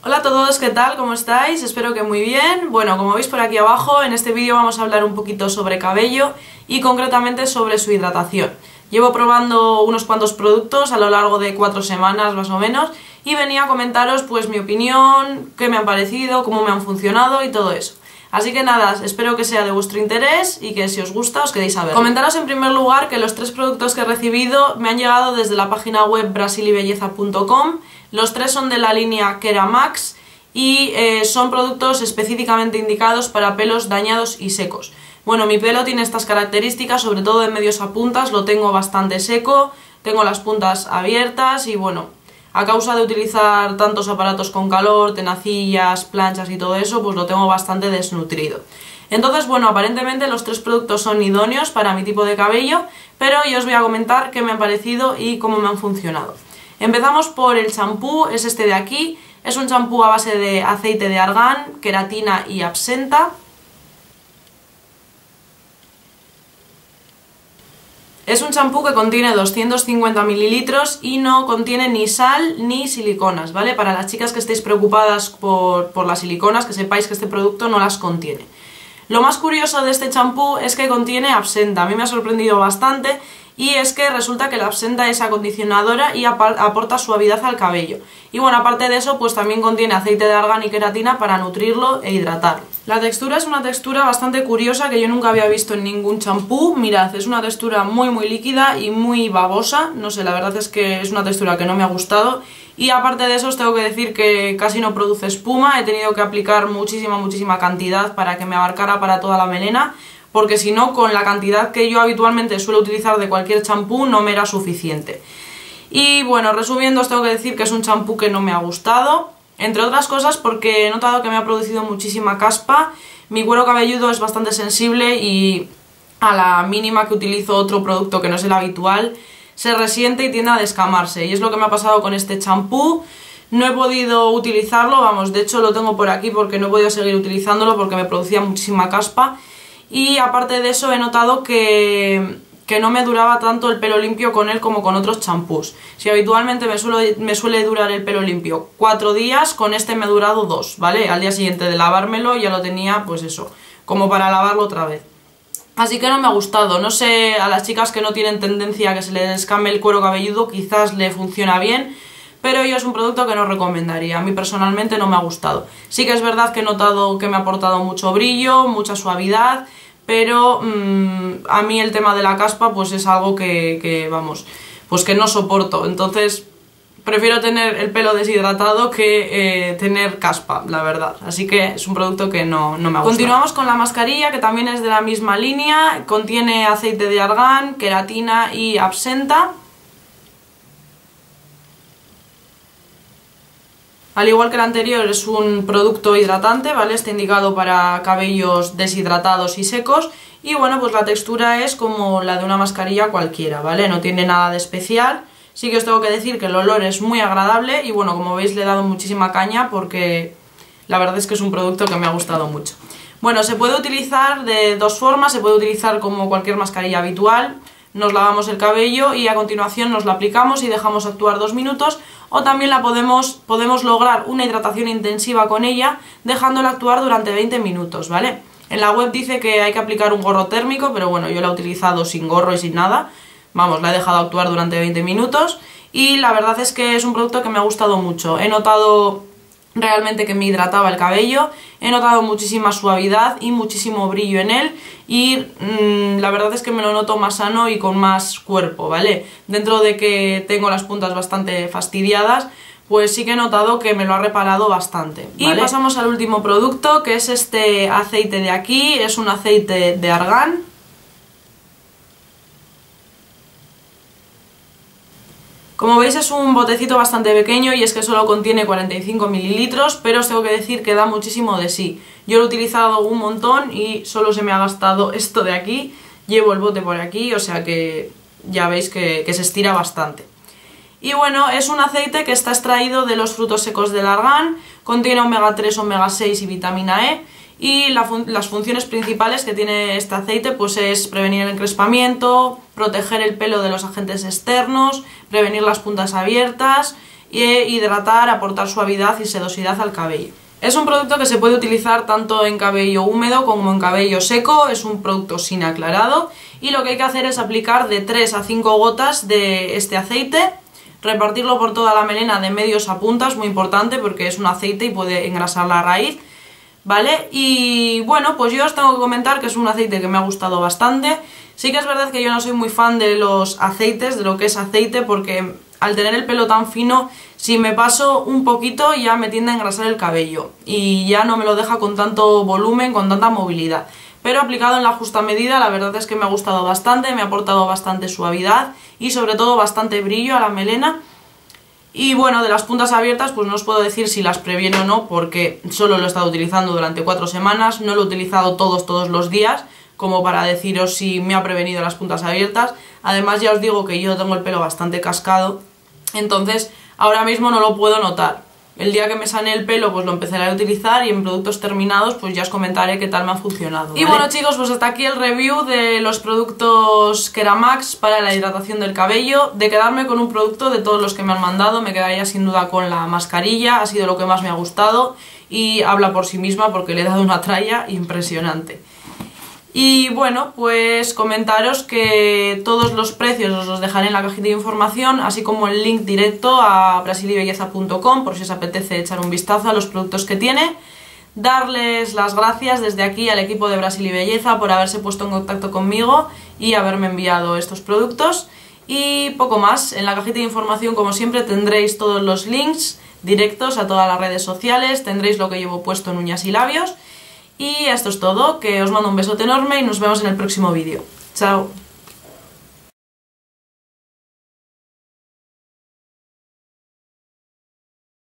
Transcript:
Hola a todos, ¿qué tal? ¿Cómo estáis? Espero que muy bien. Bueno, como veis por aquí abajo, en este vídeo vamos a hablar un poquito sobre cabello y concretamente sobre su hidratación. Llevo probando unos cuantos productos a lo largo de 4 semanas más o menos y venía a comentaros pues mi opinión, qué me han parecido, cómo me han funcionado y todo eso. Así que nada, espero que sea de vuestro interés y que si os gusta os queréis saber. Comentaros en primer lugar que los 3 productos que he recibido me han llegado desde la página web brasilybelleza.com. Los 3 son de la línea Keramax y son productos específicamente indicados para pelos dañados y secos. Bueno, mi pelo tiene estas características, sobre todo de medios a puntas, lo tengo bastante seco, tengo las puntas abiertas y bueno, a causa de utilizar tantos aparatos con calor, tenacillas, planchas y todo eso, pues lo tengo bastante desnutrido. Entonces, bueno, aparentemente los 3 productos son idóneos para mi tipo de cabello, pero yo os voy a comentar qué me han parecido y cómo me han funcionado. Empezamos por el champú, es este de aquí, es un champú a base de aceite de argán, queratina y absenta. Es un champú que contiene 250 mililitros y no contiene ni sal ni siliconas, ¿vale? Para las chicas que estéis preocupadas por las siliconas, que sepáis que este producto no las contiene. Lo más curioso de este champú es que contiene absenta, a mí me ha sorprendido bastante y es que resulta que la absenta es acondicionadora y aporta suavidad al cabello. Y bueno, aparte de eso, pues también contiene aceite de argán y queratina para nutrirlo e hidratarlo. La textura es una textura bastante curiosa que yo nunca había visto en ningún champú. Mirad, es una textura muy líquida y muy babosa. No sé, la verdad es que es una textura que no me ha gustado. Y aparte de eso os tengo que decir que casi no produce espuma. He tenido que aplicar muchísima cantidad para que me abarcara para toda la melena, porque si no, con la cantidad que yo habitualmente suelo utilizar de cualquier champú no me era suficiente. Y bueno, resumiendo, os tengo que decir que es un champú que no me ha gustado, entre otras cosas porque he notado que me ha producido muchísima caspa. Mi cuero cabelludo es bastante sensible y a la mínima que utilizo otro producto que no es el habitual se resiente y tiende a descamarse, y es lo que me ha pasado con este champú. No he podido utilizarlo, vamos, de hecho lo tengo por aquí porque no he podido seguir utilizándolo porque me producía muchísima caspa. Y aparte de eso he notado que no me duraba tanto el pelo limpio con él como con otros champús. Si habitualmente me suele durar el pelo limpio 4 días, con este me ha durado 2, ¿vale? Al día siguiente de lavármelo ya lo tenía, pues eso, como para lavarlo otra vez. Así que no me ha gustado. No sé, a las chicas que no tienen tendencia a que se les descame el cuero cabelludo quizás le funciona bien, pero yo es un producto que no recomendaría. A mí personalmente no me ha gustado. Sí que es verdad que he notado que me ha aportado mucho brillo, mucha suavidad, pero a mí el tema de la caspa pues es algo vamos, pues que no soporto. Entonces prefiero tener el pelo deshidratado que tener caspa, la verdad. Así que es un producto que no me ha gustado. Continuamos con la mascarilla, que también es de la misma línea. Contiene aceite de argán, queratina y absenta. Al igual que el anterior, es un producto hidratante, ¿vale? Está indicado para cabellos deshidratados y secos. Y bueno, pues la textura es como la de una mascarilla cualquiera, ¿vale? No tiene nada de especial. Sí que os tengo que decir que el olor es muy agradable y bueno, como veis le he dado muchísima caña porque la verdad es que es un producto que me ha gustado mucho. Bueno, se puede utilizar de 2 formas, se puede utilizar como cualquier mascarilla habitual. Nos lavamos el cabello y a continuación nos la aplicamos y dejamos actuar 2 minutos, o también podemos lograr una hidratación intensiva con ella dejándola actuar durante 20 minutos, ¿vale? En la web dice que hay que aplicar un gorro térmico, pero bueno, yo la he utilizado sin gorro y sin nada. Vamos, la he dejado actuar durante 20 minutos y la verdad es que es un producto que me ha gustado mucho. He notado realmente que me hidrataba el cabello, he notado muchísima suavidad y muchísimo brillo en él y la verdad es que me lo noto más sano y con más cuerpo, ¿vale? Dentro de que tengo las puntas bastante fastidiadas, pues sí que he notado que me lo ha reparado bastante, ¿vale? Y pasamos al último producto, que es este aceite de aquí, es un aceite de argán. Como veis es un botecito bastante pequeño y es que solo contiene 45 mililitros, pero os tengo que decir que da muchísimo de sí. Yo lo he utilizado un montón y solo se me ha gastado esto de aquí, llevo el bote por aquí, o sea que ya veis que se estira bastante. Y bueno, es un aceite que está extraído de los frutos secos del argán, contiene omega 3, omega 6 y vitamina E. Y las funciones principales que tiene este aceite pues es prevenir el encrespamiento, proteger el pelo de los agentes externos, prevenir las puntas abiertas e hidratar, aportar suavidad y sedosidad al cabello. Es un producto que se puede utilizar tanto en cabello húmedo como en cabello seco, es un producto sin aclarado y lo que hay que hacer es aplicar de 3 a 5 gotas de este aceite, repartirlo por toda la melena de medios a puntas, muy importante porque es un aceite y puede engrasar la raíz, ¿vale? Y bueno, pues yo os tengo que comentar que es un aceite que me ha gustado bastante. Sí que es verdad que yo no soy muy fan de los aceites, de lo que es aceite, porque al tener el pelo tan fino, si me paso un poquito ya me tiende a engrasar el cabello y ya no me lo deja con tanto volumen, con tanta movilidad. Pero aplicado en la justa medida, la verdad es que me ha gustado bastante, me ha aportado bastante suavidad y sobre todo bastante brillo a la melena. Y bueno, de las puntas abiertas pues no os puedo decir si las previene o no, porque solo lo he estado utilizando durante 4 semanas, no lo he utilizado todos los días, como para deciros si me ha prevenido las puntas abiertas. Además ya os digo que yo tengo el pelo bastante cascado, entonces ahora mismo no lo puedo notar. El día que me sane el pelo pues lo empezaré a utilizar y en productos terminados pues ya os comentaré qué tal me ha funcionado, ¿vale? Y bueno chicos, pues hasta aquí el review de los productos Keramax para la hidratación del cabello. De quedarme con un producto de todos los que me han mandado, me quedaría sin duda con la mascarilla, ha sido lo que más me ha gustado y habla por sí misma porque le he dado una tralla impresionante. Y bueno, pues comentaros que todos los precios os los dejaré en la cajita de información, así como el link directo a brasilybelleza.com por si os apetece echar un vistazo a los productos que tiene. Darles las gracias desde aquí al equipo de Brasil y Belleza por haberse puesto en contacto conmigo y haberme enviado estos productos. Y poco más, en la cajita de información como siempre tendréis todos los links directos a todas las redes sociales, tendréis lo que llevo puesto en uñas y labios. Y esto es todo, que os mando un besote enorme y nos vemos en el próximo vídeo. ¡Chao!